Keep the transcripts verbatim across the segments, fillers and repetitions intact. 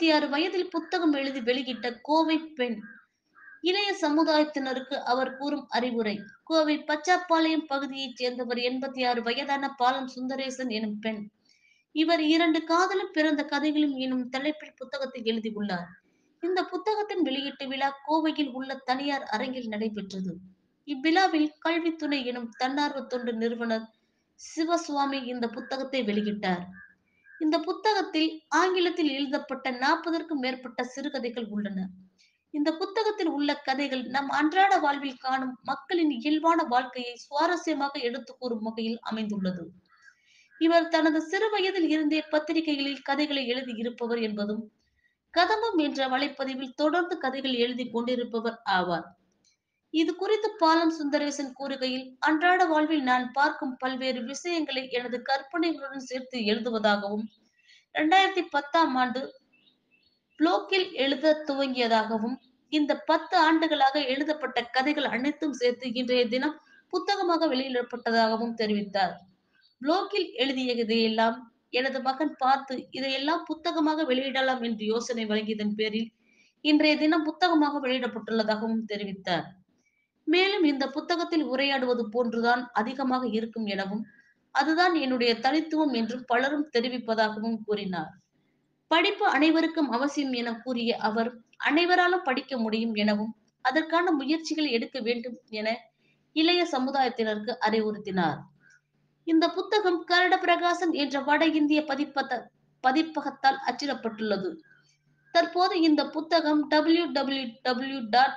இருபத்தி ஆறு வயதில் புத்தகம் எழுதி வெளியிட்ட கோவை பெண். இளைய சமுதாயத்தினருக்கு அவர் கூறும் அறிவுரை. கோவை பச்சாப்பாளையம் பகுதியைச் சேர்ந்தவர் எண்பத்தி ஆறு வயதான பாலம் சுந்தரேசன் எனும் பெண். இவர் இரண்டு காதலும் பிறந்த கதைகளும் எனும் தலைப்பில் புத்தகத்தை எழுதியுள்ளார். இந்த புத்தகத்தின் வெளியீட்டு விழா கோவையில் உள்ள தனியார் அரங்கில் நடைபெற்றது. இவ்விழாவில் கல்வித்துறை எனும் தன்னார்வ தொண்டு நிறுவனர் சிவசுவாமி இந்த புத்தகத்தை வெளியிட்டார். இந்த புத்தகத்தில் ஆங்கிலத்தில் எழுதப்பட்ட நாற்பதற்கும் மேற்பட்ட சிறுகதைகள் உள்ளன. இந்த புத்தகத்தில் உள்ள கதைகள் நம் அன்றாட வாழ்வில் காணும் மக்களின் இயல்பான வாழ்க்கையை சுவாரஸ்யமாக எடுத்து கூறும் வகையில் அமைந்துள்ளது. இவர் தனது சிறு வயதில் இருந்தே பத்திரிகைகளில் கதைகளை எழுதி இருப்பவர் என்பதும், கதம்பம் என்ற வலைப்பதிவில் தொடர்ந்து கதைகள் எழுதி கொண்டிருப்பவர் ஆவார். இது குறித்து பாலம் சுந்தரேசன் கூறுகையில், அன்றாட வாழ்வில் நான் பார்க்கும் பல்வேறு விஷயங்களை எனது கற்பனைகளுடன் சேர்த்து எழுதுவதாகவும், இரண்டாயிரத்தி பத்தாம் ஆண்டு புளோக்கில் எழுத துவங்கியதாகவும், இந்த பத்து ஆண்டுகளாக எழுதப்பட்ட கதைகள் அனைத்தும் சேர்த்து இன்றைய தினம் புத்தகமாக வெளியிடப்பட்டதாகவும் தெரிவித்தார். புளோக்கில் எழுதியதையெல்லாம் எனது மகன் பார்த்து இதையெல்லாம் புத்தகமாக வெளியிடலாம் என்று யோசனை வழங்கியதன் பேரில் இன்றைய தினம் புத்தகமாக வெளியிடப்பட்டுள்ளதாகவும் தெரிவித்தார். மேலும் இந்த புத்தகத்தில் உரையாடுவது போன்றுதான் அதிகமாக இருக்கும் எனவும், அதுதான் என்னுடைய தனித்துவம் என்றும் பலரும் தெரிவிப்பதாகவும் கூறினார். படிப்பு அனைவருக்கும் அவசியம் என கூறிய அவர், அனைவராலும் படிக்க முடியும் எனவும், அதற்கான முயற்சிகள் எடுக்க வேண்டும் என இளைய சமுதாயத்தினருக்கு அறிவுறுத்தினார். இந்த புத்தகம் கரட பிரகாசன் என்ற வட இந்திய பதிப்பத பதிப்பகத்தால் அச்சிடப்பட்டுள்ளது. தற்போது இந்த புத்தகம் W W W dot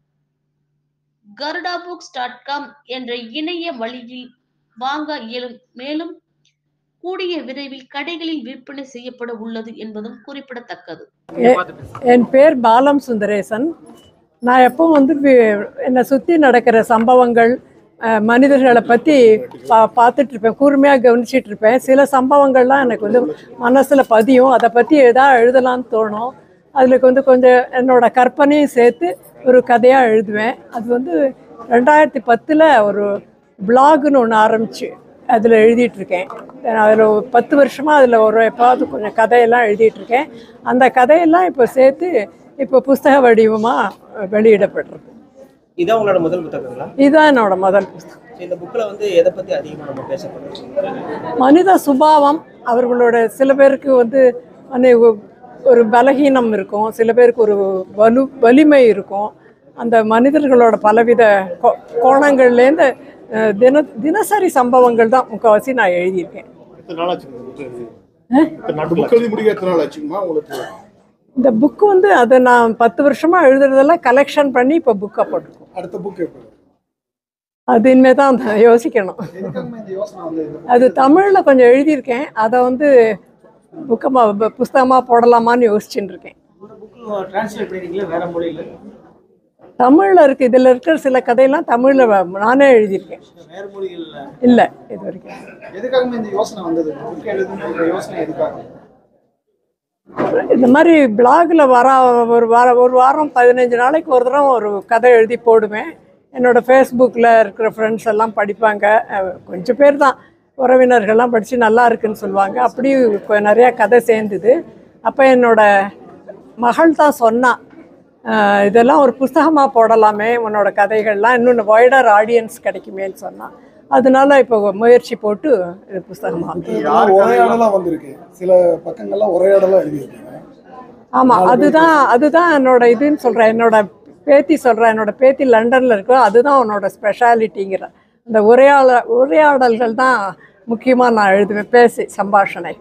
Garuda books dot com என்ற இணைய வழியில் வாங்க இயலும். மேலும் கூடிய விரைவில் கடைகளில் விற்பனை செய்யப்பட உள்ளது என்பதும் குறிப்பிடத்தக்கது. என் பேர் பாலம் சுந்தரேசன். நான் எப்பவும் வந்து என்னை சுற்றி நடக்கிற சம்பவங்கள், மனிதர்களை பற்றி பா பார்த்துட்ருப்பேன், கூர்மையாக கவனிச்சிட்ருப்பேன். சில சம்பவங்கள்லாம் எனக்கு வந்து மனசில் பதியும், அதை பற்றி எதாவது எழுதலான்னு தோணும். அதில் வந்து கொஞ்சம் என்னோடய கற்பனையும் சேர்த்து ஒரு கதையாக எழுதுவேன். அது வந்து ரெண்டாயிரத்தி பத்தில் ஒரு பிளாகுன்னு ஒன்று ஆரம்பிச்சு அதில் எழுதிட்டுருக்கேன். அதில் பத்து வருஷமாக அதில் ஒரு எப்பாவது கொஞ்சம் கதையெல்லாம் எழுதிட்டுருக்கேன். அந்த கதையெல்லாம் இப்போ சேர்த்து இப்போ புஸ்தக வடிவமாக வெளியிடப்படுறது. இதான் உங்களோட முதல் புத்தகங்களா? இதுதான் என்னோட முதல் புத்தகம். இந்த புக்கில் வந்து எதை பற்றி அதிகமாக நம்ம பேசப்படுறோம்? மனித சுபாவம். அவர்களோட சில பேருக்கு வந்து ஒரு பலகீனம் இருக்கும், சில பேருக்கு ஒரு வலு வலிமை இருக்கும். அந்த மனிதர்களோட பலவித கோ கோணங்கள்லேருந்து தின தினசரி சம்பவங்கள் தான் முக்கால்வாசி நான் எழுதியிருக்கேன். இந்த புக்கு வந்து அதை நான் பத்து வருஷமாக எழுதுறதெல்லாம் கலெக்ஷன் பண்ணி இப்போ புக்கை போட்டிருக்கோம். அடுத்த புக்கு அது இனிமே தான் யோசிக்கணும். அது தமிழில் கொஞ்சம் எழுதியிருக்கேன், அதை வந்து புக்கமாக புஸ்தகமாக போடலாமான்னு யோசிச்சுட்டு இருக்கேன். தமிழில் இருக்குது, இதில் இருக்கிற சில கதையெல்லாம் தமிழில் நானே எழுதியிருக்கேன். இல்லை இது வரைக்கும். இந்த மாதிரி பிளாகில் வர ஒரு வாரம் ஒரு வாரம் பதினஞ்சு நாளைக்கு ஒரு தடவை ஒரு கதை எழுதி போடுவேன். என்னோடய ஃபேஸ்புக்கில் இருக்கிற ஃப்ரெண்ட்ஸ் எல்லாம் படிப்பாங்க. கொஞ்சம் பேர் தான் உறவினர்கள்லாம் படித்து நல்லா இருக்குன்னு சொல்லுவாங்க. அப்படி நிறையா கதை சேர்ந்துது. அப்போ என்னோடய மகள் தான் சொன்னான், இதெல்லாம் ஒரு புஸ்தகமாக போடலாமே உன்னோட கதைகள்லாம், இன்னொன்று வைடர் ஆடியன்ஸ் கிடைக்குமேன்னு சொன்னான். அதனால இப்போ முயற்சி போட்டு இது புஸ்தகமாக வந்திருக்கு. சில பக்கங்கள்லாம் உரையாடலாம் எழுதியிருக்கீங்க. ஆமாம், அதுதான் அதுதான் என்னோட இதுன்னு சொல்கிறேன். என்னோட பேத்தி சொல்கிறேன், என்னோட பேத்தி லண்டனில் இருக்கோ, அதுதான் உன்னோட ஸ்பெஷாலிட்டிங்கிற. அந்த உரையாட உரையாடல்கள் தான் முக்கியமாக நான் எழுதுவேன், பேசி சம்பாஷணை.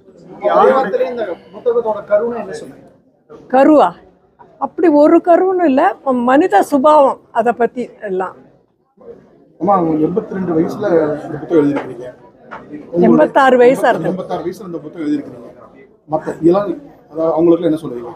கருவா அப்படி ஒரு கருன்னு இல்லை, மனித சுபாவம் அதை பற்றி எல்லாம். எண்பத்தி ரெண்டு வயசுல இந்த புத்தகம் எழுதியிருக்கீங்க. எண்பத்தாறு வயசா இருக்கு. எண்பத்தாறு வயசுல இந்த புத்தகம் எழுதியிருக்கீங்க. மற்ற இளம் அவங்களுக்கு என்ன சொல்லுவீங்க?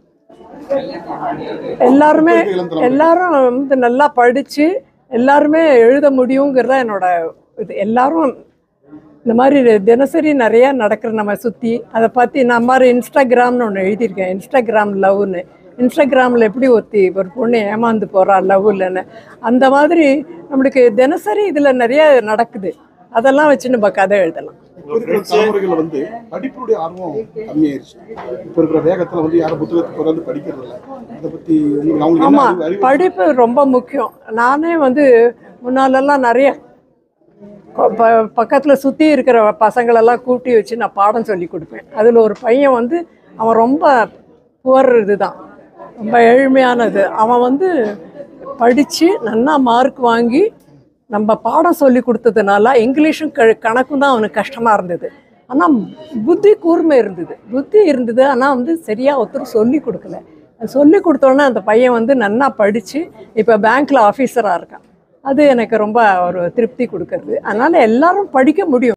எல்லாருமே எல்லாரும் வந்து நல்லா படித்து எல்லாருமே எழுத முடியுங்கிறத என்னோட இது. எல்லாரும் இந்த மாதிரி தினசரி நிறையா நடக்கிற நம்ம சுற்றி அதை பற்றி நான் மாதிரி இன்ஸ்டாகிராம்னு ஒன்று எழுதியிருக்கேன். இன்ஸ்டாகிராம் லவ்னு. இன்ஸ்டாகிராமில் எப்படி ஒருத்தி ஒரு பொண்ணு ஏமாந்து போகிறா லவ் இல்லைன்னு, அந்த மாதிரி நம்மளுக்கு தினசரி இதில் நிறைய நடக்குது. அதெல்லாம் வச்சு நம்ம கதை எழுதலாம். இப்போ இருக்கிற தலைமுறைகள் வந்து படிப்புடைய ஆர்வம் கம்மியாயிருச்சு. இப்போ இருக்கிற வேகத்துல வந்து யாரும் புத்தகத்தை தொடர்ந்து படிக்கிறது இல்லை. அதை பத்தி உங்களுக்கு அவங்களுக்கு என்ன ஆமாம், அறிவு- அறிவு படிப்பு ரொம்ப முக்கியம். நானே வந்து முன்னாலெல்லாம் நிறைய ப பக்கத்தில் சுற்றி இருக்கிற பசங்களெல்லாம் கூட்டி வச்சு நான் பாடம் சொல்லி கொடுப்பேன். அதில் ஒரு பையன் வந்து அவன் ரொம்ப புவர் இதுதான், ரொம்ப ஏழ்மையானது. அவன் வந்து படித்து நல்லா மார்க் வாங்கி நம்ம பாடம் சொல்லி கொடுத்ததுனால இங்கிலீஷும் க கணக்கும் தான் அவனுக்கு கஷ்டமாக இருந்தது. ஆனால் புத்தி கூர்மை இருந்தது, புத்தி இருந்தது. ஆனால் வந்து சரியாக ஒருத்தர் சொல்லி கொடுக்கல. சொல்லி கொடுத்தோன்னே அந்த பையன் வந்து நல்லா படித்து இப்போ பேங்க்கில் ஆஃபீஸராக இருக்கான். அது எனக்கு ரொம்ப ஒரு திருப்தி கொடுக்கறது. அதனால் எல்லாரும் படிக்க முடியும்.